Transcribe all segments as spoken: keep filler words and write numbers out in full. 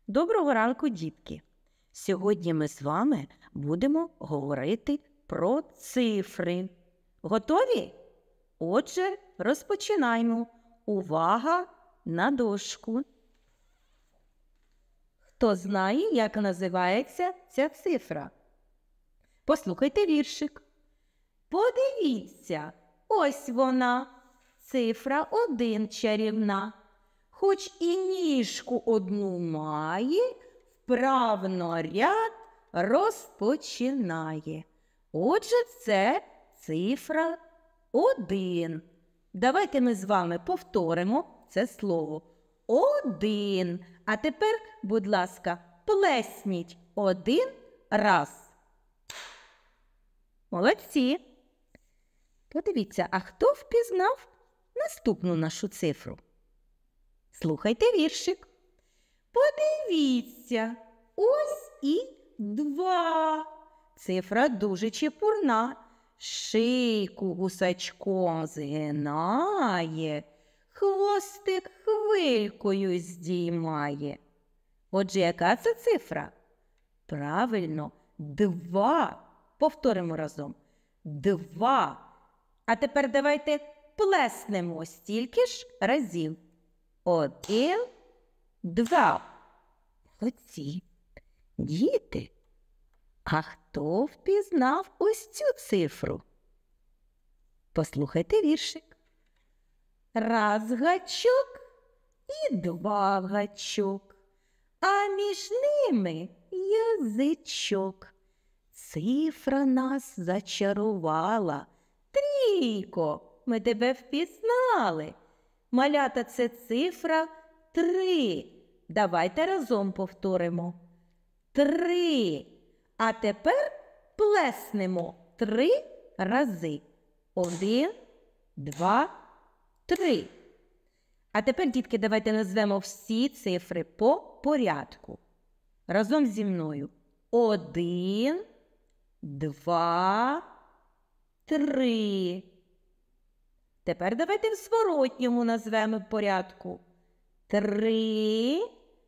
Доброго ранку, дітки! Сьогодні ми з вами будемо говорити про цифри. Готові? Отже, розпочинаємо. Увага на дошку. Хто знає, як називається ця цифра? Послухайте віршик. Подивіться, ось вона, цифра один чарівна. Хоч і ніжку одну має, вправно ряд розпочинає. Отже, це цифра один. Давайте ми з вами повторимо це слово. Один. А тепер, будь ласка, плесніть один раз. Молодці. Подивіться, а хто впізнав наступну нашу цифру? Слухайте віршик. Подивіться, ось і два. Цифра дуже чепурна. Шийку гусачком згинає, хвостик хвилькою здіймає. Отже, яка це цифра? Правильно, два. Повторимо разом. Два. А тепер давайте плеснемо стільки ж разів. Один, два. Молодці. Діти, а хто впізнав ось цю цифру? Послухайте віршик. Раз гачок і два гачок, а між ними язичок. Цифра нас зачарувала. Трійко, ми тебе впізнали. Малята, це цифра три. Давайте разом повторимо. Три. А тепер плеснемо три рази. Один, два, три. А тепер, дітки, давайте назвемо всі цифри по порядку. Разом зі мною. Один, два, три. Тепер давайте в зворотньому назвемо порядку. Три,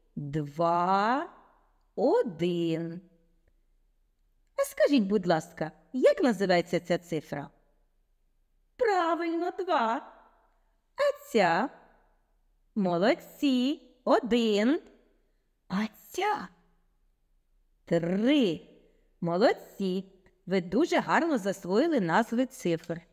два, один. А скажіть, будь ласка, як називається ця цифра? Правильно, два. А ця? Молодці. Один. А ця? Три. Молодці. Ви дуже гарно засвоїли назви цифр.